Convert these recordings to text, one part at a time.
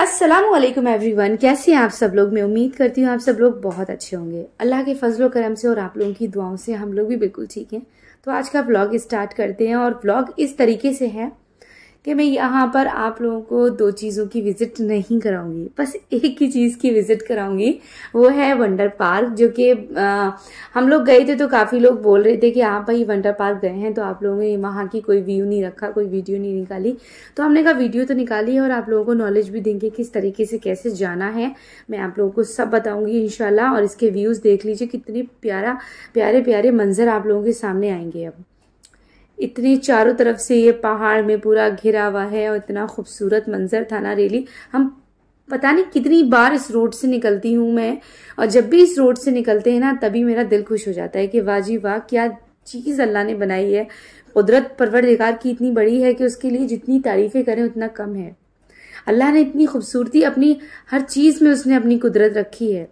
अस्सलामुअलैकुम एवरीवन, कैसे हैं आप सब लोग। मैं उम्मीद करती हूँ आप सब लोग बहुत अच्छे होंगे। अल्लाह के फजलो करम से और आप लोगों की दुआओं से हम लोग भी बिल्कुल ठीक हैं। तो आज का व्लॉग स्टार्ट करते हैं और व्लॉग इस तरीके से है कि मैं यहाँ पर आप लोगों को दो चीज़ों की विजिट नहीं कराऊंगी, बस एक ही चीज़ की विजिट कराऊंगी। वो है वंडर पार्क, जो कि हम लोग गए थे तो काफ़ी लोग बोल रहे थे कि आप भाई वंडर पार्क गए हैं तो आप लोगों ने वहाँ की कोई व्यू नहीं रखा, कोई वीडियो नहीं निकाली। तो हमने कहा वीडियो तो निकाली है और आप लोगों को नॉलेज भी देंगे किस तरीके से कैसे जाना है। मैं आप लोगों को सब बताऊंगी इंशाल्लाह। और इसके व्यूज़ देख लीजिए, कितने प्यारे प्यारे मंजर आप लोगों के सामने आएंगे। अब इतनी चारों तरफ से ये पहाड़ में पूरा घिरा हुआ है और इतना खूबसूरत मंजर था ना। रियली हम पता नहीं कितनी बार इस रोड से निकलती हूँ मैं, और जब भी इस रोड से निकलते हैं ना तभी मेरा दिल खुश हो जाता है कि वाह जी वाह, क्या चीज़ अल्लाह ने बनाई है। कुदरत परवरदिगार की इतनी बड़ी है कि उसके लिए जितनी तारीफें करें उतना कम है। अल्लाह ने इतनी खूबसूरती अपनी हर चीज़ में उसने अपनी कुदरत रखी है।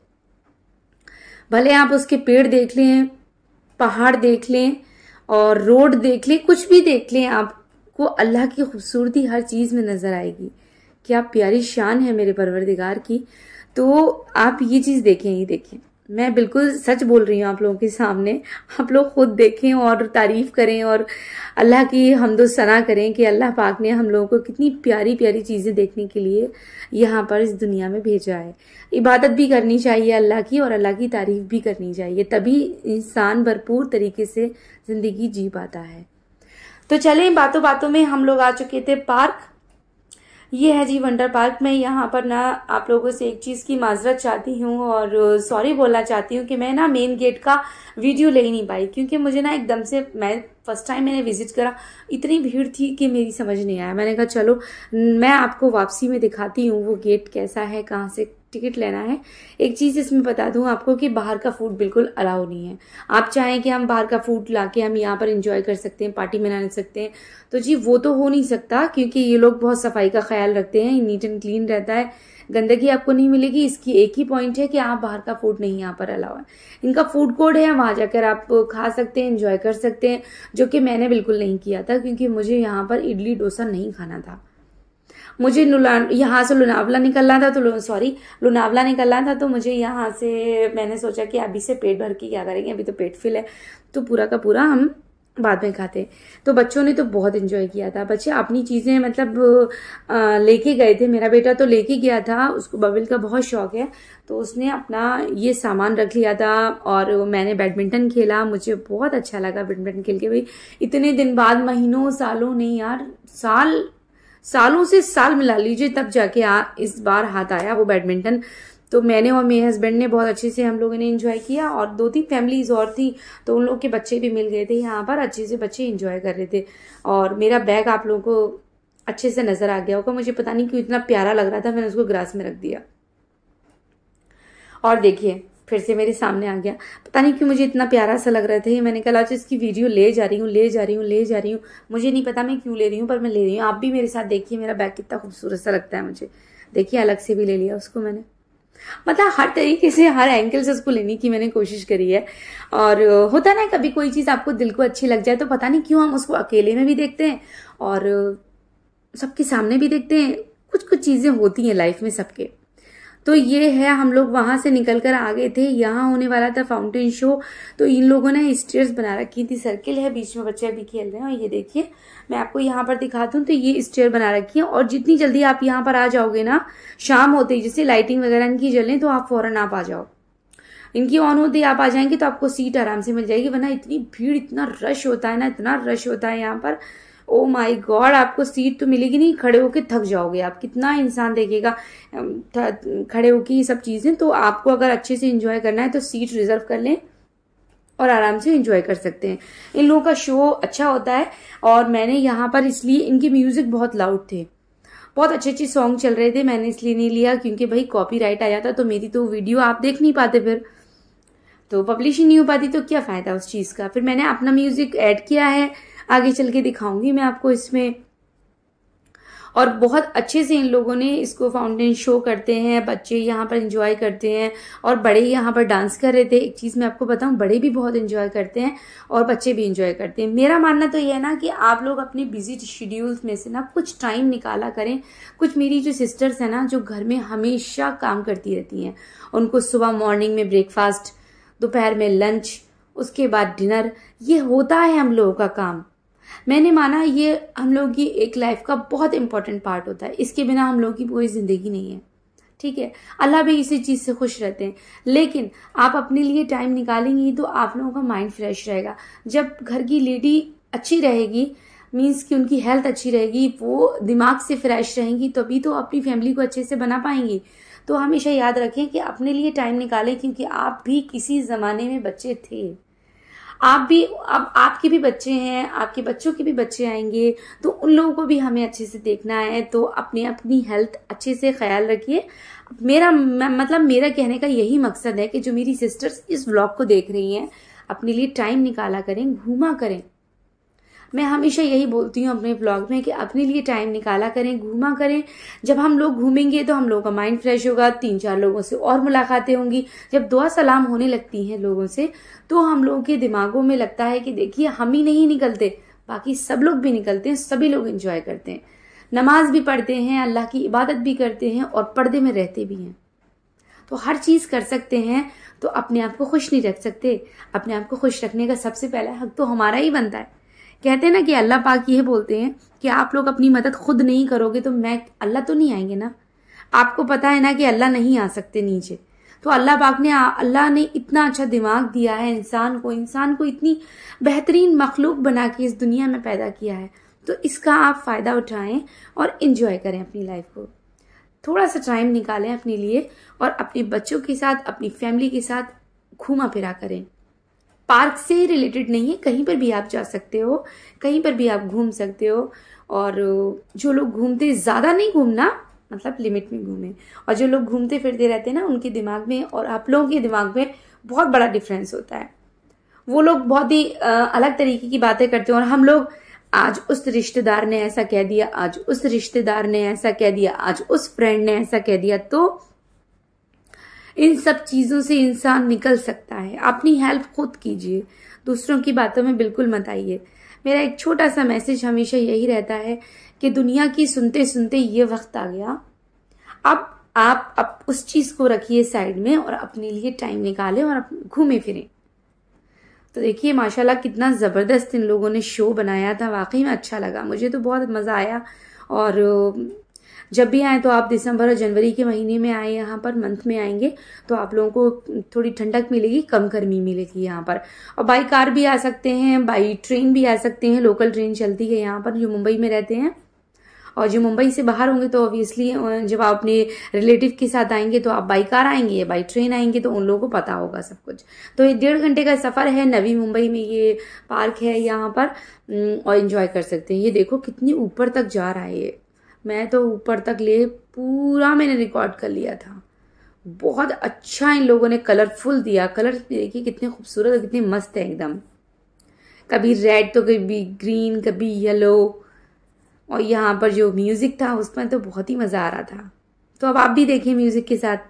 भले आप उसके पेड़ देख लें, पहाड़ देख लें और रोड देख लें, कुछ भी देख लें, आपको अल्लाह की खूबसूरती हर चीज़ में नज़र आएगी। क्या प्यारी शान है मेरे परवरदिगार की। तो आप ये चीज़ देखें, ये देखें, मैं बिल्कुल सच बोल रही हूँ आप लोगों के सामने। आप लोग खुद देखें और तारीफ करें और अल्लाह की हम्दो सना करें कि अल्लाह पाक ने हम लोगों को कितनी प्यारी प्यारी चीज़ें देखने के लिए यहाँ पर इस दुनिया में भेजा है। इबादत भी करनी चाहिए अल्लाह की और अल्लाह की तारीफ भी करनी चाहिए, तभी इंसान भरपूर तरीके से ज़िंदगी जी पाता है। तो चलें, बातों बातों में हम लोग आ चुके थे पार्क। ये है जी वंडर पार्क। मैं यहाँ पर ना आप लोगों से एक चीज़ की माजरत चाहती हूँ और सॉरी बोलना चाहती हूँ कि मैं ना मेन गेट का वीडियो ले ही नहीं पाई, क्योंकि मुझे ना एकदम से, मैं फर्स्ट टाइम मैंने विजिट करा, इतनी भीड़ थी कि मेरी समझ नहीं आया। मैंने कहा चलो मैं आपको वापसी में दिखाती हूँ वो गेट कैसा है, कहाँ से टिकट लेना है। एक चीज़ इसमें बता दूं आपको कि बाहर का फूड बिल्कुल अलाउ नहीं है। आप चाहें कि हम बाहर का फूड लाके हम यहाँ पर एंजॉय कर सकते हैं, पार्टी मना सकते हैं, तो जी वो तो हो नहीं सकता, क्योंकि ये लोग बहुत सफाई का ख्याल रखते हैं, नीट एंड क्लीन रहता है, गंदगी आपको नहीं मिलेगी। इसकी एक ही पॉइंट है कि आप बाहर का फूड नहीं यहाँ पर अलाउ है। इनका फूड कोर्ट है, वहां जाकर आप खा सकते हैं, एंजॉय कर सकते हैं, जो कि मैंने बिल्कुल नहीं किया था, क्योंकि मुझे यहाँ पर इडली डोसा नहीं खाना था। मुझे यहाँ से लोनावला निकलना था, तो लोनावला निकलना था, तो मुझे यहाँ से मैंने सोचा कि अभी से पेट भर के क्या करेंगे, अभी तो पेट फिल है, तो पूरा का पूरा हम बाद में खाते। तो बच्चों ने तो बहुत एंजॉय किया था। बच्चे अपनी चीज़ें मतलब लेके गए थे। मेरा बेटा तो लेके गया था, उसको बबल का बहुत शौक है, तो उसने अपना ये सामान रख लिया था और मैंने बैडमिंटन खेला। मुझे बहुत अच्छा लगा बैडमिंटन खेल के। भाई इतने दिन बाद, महीनों सालों नहीं यार, सालों से साल मिला लीजिए, तब जाके इस बार हाथ आया वो बैडमिंटन। तो मैंने और मेरे हस्बैंड ने बहुत अच्छे से हम लोगों ने एंजॉय किया, और 2-3 फैमिलीज और थी, तो उन लोग के बच्चे भी मिल गए थे यहाँ पर, अच्छे से बच्चे एंजॉय कर रहे थे। और मेरा बैग आप लोगों को अच्छे से नजर आ गया होगा, मुझे पता नहीं क्यों इतना प्यारा लग रहा था, मैंने उसको ग्रास में रख दिया। और देखिए फिर से मेरे सामने आ गया, पता नहीं क्यों मुझे इतना प्यारा सा लग रहा था। मैंने कहा आज इसकी वीडियो ले जा रही हूँ। मुझे नहीं पता मैं क्यों ले रही हूँ, पर मैं ले रही हूँ। आप भी मेरे साथ देखिए मेरा बैग कितना खूबसूरत सा लगता है मुझे। देखिए अलग से भी ले लिया उसको मैंने, मतलब हर तरीके से, हर एंगल से उसको लेने की मैंने कोशिश करी है। और होता ना कभी कोई चीज़ आपको दिल को अच्छी लग जाए तो पता नहीं क्यों हम उसको अकेले में भी देखते हैं और सबके सामने भी देखते हैं। कुछ चीज़ें होती हैं लाइफ में सबके। तो ये है, हम लोग वहां से निकल कर आ गए थे। यहाँ होने वाला था फाउंटेन शो, तो इन लोगों ने स्टेयर्स बना रखी थी, सर्किल है, बीच में बच्चे भी खेल रहे हैं। और ये देखिए मैं आपको यहाँ पर दिखा दूं, तो ये स्टेयर बना रखी है, और जितनी जल्दी आप यहाँ पर आ जाओगे ना, शाम होते ही जैसे लाइटिंग वगैरह इनकी जले तो आप फौरन आप आ जाओ, इनकी ऑन होते ही आप आ जाएंगे तो आपको सीट आराम से मिल जाएगी। वरना इतनी भीड़, इतना रश होता है ना, इतना रश होता है यहाँ पर, ओ माय गॉड, आपको सीट तो मिलेगी नहीं, खड़े होके थक जाओगे आप। कितना इंसान देखेगा खड़े होके ये सब चीजें। तो आपको अगर अच्छे से एंजॉय करना है तो सीट रिजर्व कर लें और आराम से एंजॉय कर सकते हैं। इन लोगों का शो अच्छा होता है। और मैंने यहाँ पर इसलिए, इनके म्यूजिक बहुत लाउड थे, बहुत अच्छे सॉन्ग चल रहे थे, मैंने इसलिए नहीं लिया क्योंकि भाई कॉपीराइट आ जाता तो मेरी तो वीडियो आप देख नहीं पाते, फिर तो पब्लिश ही नहीं हो पाती, तो क्या फायदा उस चीज का। फिर मैंने अपना म्यूजिक ऐड किया है, आगे चल के दिखाऊंगी मैं आपको इसमें। और बहुत अच्छे से इन लोगों ने इसको फाउंटेन शो करते हैं, बच्चे यहाँ पर एंजॉय करते हैं और बड़े यहाँ पर डांस कर रहे थे। एक चीज़ मैं आपको बताऊँ, बड़े भी बहुत एंजॉय करते हैं और बच्चे भी एंजॉय करते हैं। मेरा मानना तो ये है ना कि आप लोग अपने बिजी शेड्यूल्स में से ना कुछ टाइम निकाला करें। कुछ मेरी जो सिस्टर्स हैं ना, जो घर में हमेशा काम करती रहती हैं, उनको सुबह मॉर्निंग में ब्रेकफास्ट, दोपहर में लंच, उसके बाद डिनर, ये होता है हम लोगों का काम। मैंने माना ये हम लोगों की एक लाइफ का बहुत इंपॉर्टेंट पार्ट होता है। इसके बिना हम लोगों की कोई जिंदगी नहीं है, ठीक है। अल्लाह भी इसी चीज़ से खुश रहते हैं। लेकिन आप अपने लिए टाइम निकालेंगी तो आप लोगों का माइंड फ्रेश रहेगा। जब घर की लेडी अच्छी रहेगी, मीन्स कि उनकी हेल्थ अच्छी रहेगी, वो दिमाग से फ्रेश रहेंगी, तभी तो अपनी फैमिली को अच्छे से बना पाएंगी। तो हमेशा याद रखें कि अपने लिए टाइम निकालें, क्योंकि आप भी किसी ज़माने में बच्चे थे। आप भी, अब आपके भी बच्चे हैं, आपके बच्चों के भी बच्चे आएंगे, तो उन लोगों को भी हमें अच्छे से देखना है। तो अपनी हेल्थ अच्छे से ख्याल रखिए। मेरा कहने का यही मकसद है कि जो मेरी सिस्टर्स इस व्लॉग को देख रही हैं, अपने लिए टाइम निकाला करें, घूमा करें। मैं हमेशा यही बोलती हूँ अपने व्लॉग में कि अपने लिए टाइम निकाला करें, घूमा करें। जब हम लोग घूमेंगे तो हम लोगों का माइंड फ्रेश होगा, 3-4 लोगों से और मुलाकातें होंगी। जब दुआ सलाम होने लगती हैं लोगों से, तो हम लोगों के दिमागों में लगता है कि देखिए हम ही नहीं निकलते, बाकी सब लोग भी निकलते हैं, सभी लोग एंजॉय करते हैं, नमाज भी पढ़ते हैं, अल्लाह की इबादत भी करते हैं और पर्दे में रहते भी हैं। तो हर चीज़ कर सकते हैं, तो अपने आप को खुश नहीं रख सकते। अपने आप को खुश रखने का सबसे पहला हक तो हमारा ही बनता है। कहते हैं ना कि अल्लाह पाक ये बोलते हैं कि आप लोग अपनी मदद खुद नहीं करोगे तो अल्लाह तो नहीं आएंगे ना। आपको पता है ना कि अल्लाह नहीं आ सकते नीचे। तो अल्लाह ने इतना अच्छा दिमाग दिया है इंसान को इतनी बेहतरीन मखलूक बना के इस दुनिया में पैदा किया है। तो इसका आप फ़ायदा उठाएं और इंजॉय करें अपनी लाइफ को। थोड़ा सा टाइम निकालें अपने लिए और अपने बच्चों के साथ, अपनी फैमिली के साथ घूमा फिरा करें। पार्क से ही रिलेटेड नहीं है, कहीं पर भी आप जा सकते हो, कहीं पर भी आप घूम सकते हो। और जो लोग घूमते, ज़्यादा नहीं घूमना, मतलब लिमिट में घूमें। और जो लोग घूमते फिरते रहते हैं ना, उनके दिमाग में और आप लोगों के दिमाग में बहुत बड़ा डिफरेंस होता है। वो लोग बहुत ही अलग तरीके की बातें करते हैं और हम लोग आज उस रिश्तेदार ने ऐसा कह दिया, आज उस रिश्तेदार ने ऐसा कह दिया, आज उस फ्रेंड ने ऐसा कह दिया। तो इन सब चीज़ों से इंसान निकल सकता है। अपनी हेल्प खुद कीजिए, दूसरों की बातों में बिल्कुल मत आइए। मेरा एक छोटा सा मैसेज हमेशा यही रहता है कि दुनिया की सुनते सुनते ये वक्त आ गया, अब आप उस चीज़ को रखिए साइड में और अपने लिए टाइम निकालें और घूमे फिरें। तो देखिए माशाल्लाह कितना ज़बरदस्त इन लोगों ने शो बनाया था, वाकई में अच्छा लगा, मुझे तो बहुत मज़ा आया। और जब भी आए तो आप दिसंबर और जनवरी के महीने में आए, यहाँ पर मंथ में आएंगे तो आप लोगों को थोड़ी ठंडक मिलेगी, कम गर्मी मिलेगी यहाँ पर। और बाई कार भी आ सकते हैं, बाई ट्रेन भी आ सकते हैं, लोकल ट्रेन चलती है यहाँ पर जो मुंबई में रहते हैं। और जो मुंबई से बाहर होंगे तो ऑब्वियसली जब आप अपने रिलेटिव के साथ आएंगे तो आप बाई कार आएंगे या बाई ट्रेन आएंगे, तो उन लोगों को पता होगा सब कुछ। तो ये 1.5 घंटे का सफ़र है, नवी मुंबई में ये पार्क है यहाँ पर, और एंजॉय कर सकते हैं। ये देखो कितनी ऊपर तक जा रहा है ये, मैं तो ऊपर तक पूरा मैंने रिकॉर्ड कर लिया था। बहुत अच्छा इन लोगों ने कलरफुल दिया, कलर देखिए कितने खूबसूरत और कितने मस्त है एकदम। कभी रेड तो कभी ग्रीन, कभी येलो। और यहाँ पर जो म्यूजिक था उसमें तो बहुत ही मजा आ रहा था। तो अब आप भी देखिए म्यूजिक के साथ।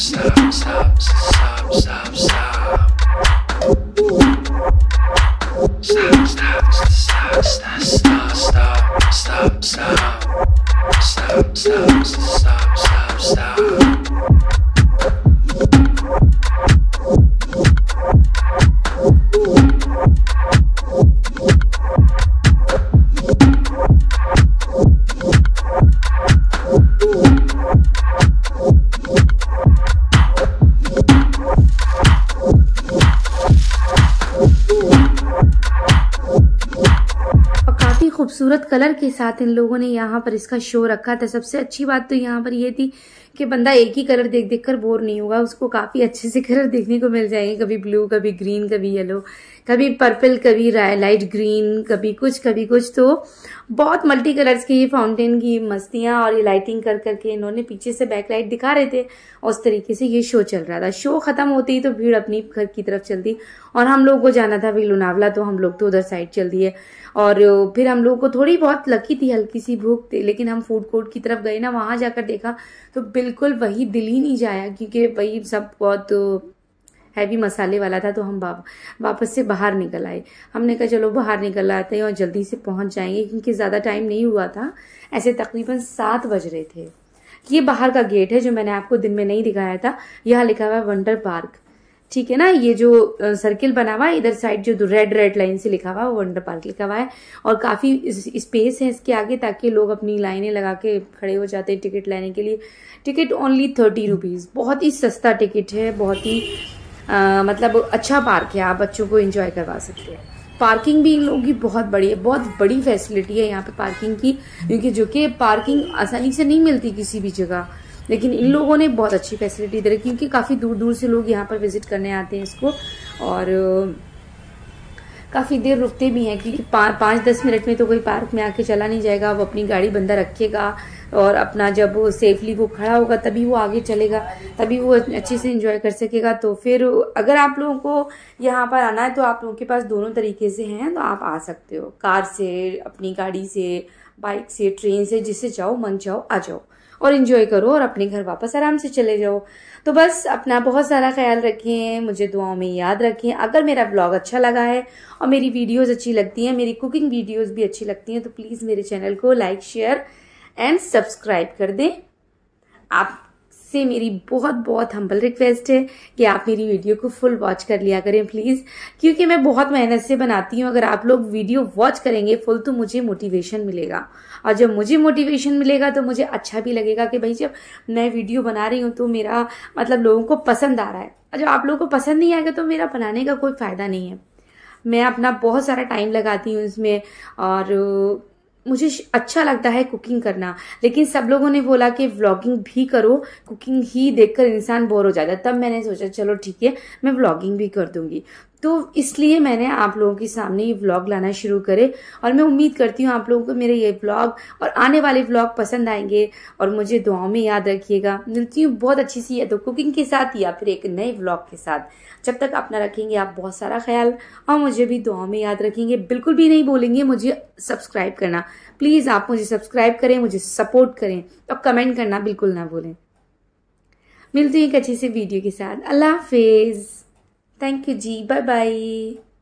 खूबसूरत कलर के साथ इन लोगों ने यहाँ पर इसका शो रखा था। सबसे अच्छी बात तो यहाँ पर ये थी कि बंदा एक ही कलर देख देख कर बोर नहीं होगा, उसको काफी अच्छे से कलर देखने को मिल जाएंगे, कभी ब्लू, कभी ग्रीन, कभी येलो, कभी पर्पल, कभी लाइट ग्रीन, कभी कुछ। तो बहुत मल्टी कलर्स की फाउंटेन की मस्तियां और ये लाइटिंग कर करके इन्होंने पीछे से बैकलाइट दिखा रहे थे। उस तरीके से ये शो चल रहा था। शो खत्म होते ही तो भीड़ अपनी घर की तरफ चलती और हम लोग को जाना था भी लोनावला, तो हम लोग तो उधर साइड चल दिए। और फिर हम लोग को थोड़ी बहुत लगी थी, हल्की सी भूख थी, लेकिन हम फूड कोर्ट की तरफ गए ना, वहां जाकर देखा तो बिल्कुल वही दिल ही नहीं जाया, क्योंकि वही सब बहुत हैवी मसाले वाला था। तो हम वापस से बाहर निकल आए। हमने कहा चलो बाहर निकल आते हैं और जल्दी से पहुंच जाएंगे, क्योंकि ज्यादा टाइम नहीं हुआ था, ऐसे तकरीबन 7 बज रहे थे। ये बाहर का गेट है जो मैंने आपको दिन में नहीं दिखाया था। यहाँ लिखा हुआ है वंडर पार्क, ठीक है ना। ये जो सर्किल बना हुआ है इधर साइड जो रेड लाइन से लिखा हुआ है वो वंडर पार्क लिखा हुआ है। और काफी स्पेस है इसके आगे, ताकि लोग अपनी लाइनें लगा के खड़े हो जाते हैं टिकट लेने के लिए। टिकट ओनली 30 रुपीज, बहुत ही सस्ता टिकट है, बहुत ही मतलब अच्छा पार्क है, आप बच्चों को एंजॉय करवा सकते हैं। पार्किंग भी इन लोगों की बहुत बड़ी है, बहुत बड़ी फैसिलिटी है यहाँ पे पार्किंग की, क्योंकि जो कि पार्किंग आसानी से नहीं मिलती किसी भी जगह, लेकिन इन लोगों ने बहुत अच्छी फैसिलिटी दे रखी, क्योंकि काफी दूर दूर से लोग यहाँ पर विजिट करने आते हैं इसको, और काफी देर रुकते भी हैं, क्योंकि 5-10 मिनट में तो कोई पार्क में आके चला नहीं जाएगा। वो अपनी गाड़ी बंदा रखेगा और अपना जब वो सेफली वो खड़ा होगा तभी वो आगे चलेगा, तभी वो अच्छे से एंजॉय कर सकेगा। तो फिर अगर आप लोगों को यहाँ पर आना है तो आप लोगों के पास दोनों तरीके से हैं, तो आप आ सकते हो, कार से, अपनी गाड़ी से, बाइक से, ट्रेन से, जिससे जाओ मन चाहो आ जाओ और एंजॉय करो और अपने घर वापस आराम से चले जाओ। तो बस अपना बहुत सारा ख्याल रखें, मुझे दुआओं में याद रखें। अगर मेरा ब्लॉग अच्छा लगा है और मेरी वीडियोस अच्छी लगती हैं, मेरी कुकिंग वीडियोस भी अच्छी लगती हैं, तो प्लीज मेरे चैनल को लाइक, शेयर एंड सब्सक्राइब कर दें। आपसे मेरी बहुत बहुत हम्बल रिक्वेस्ट है कि आप मेरी वीडियो को फुल वॉच कर लिया करें प्लीज, क्योंकि मैं बहुत मेहनत से बनाती हूँ। अगर आप लोग वीडियो वॉच करेंगे फुल तो मुझे मोटिवेशन मिलेगा, और जब मुझे मोटिवेशन मिलेगा तो मुझे अच्छा भी लगेगा कि भाई जब मैं वीडियो बना रही हूँ तो मेरा मतलब लोगों को पसंद आ रहा है। और जब आप लोगों को पसंद नहीं आएगा तो मेरा बनाने का कोई फायदा नहीं है। मैं अपना बहुत सारा टाइम लगाती हूँ इसमें, और मुझे अच्छा लगता है कुकिंग करना, लेकिन सब लोगों ने बोला कि व्लॉगिंग भी करो, कुकिंग ही देखकर इंसान बोर हो जाता है। तब मैंने सोचा चलो ठीक है मैं व्लॉगिंग भी कर दूंगी, तो इसलिए मैंने आप लोगों के सामने ये व्लॉग लाना शुरू करे। और मैं उम्मीद करती हूँ आप लोगों को मेरे ये व्लॉग और आने वाले व्लॉग पसंद आएंगे, और मुझे दुआओं में याद रखिएगा। मिलती हूँ बहुत अच्छी सी या तो कुकिंग के साथ या फिर एक नए व्लॉग के साथ। जब तक अपना रखेंगे आप बहुत सारा ख्याल, और मुझे भी दुआओं में याद रखेंगे। बिल्कुल भी नहीं बोलेंगे मुझे सब्सक्राइब करना, प्लीज आप मुझे सब्सक्राइब करें, मुझे सपोर्ट करें, और कमेंट करना बिल्कुल ना भूलें। मिलती हूँ एक अच्छी सी वीडियो के साथ। अल्लाह हाफिज, thank you ji, bye bye.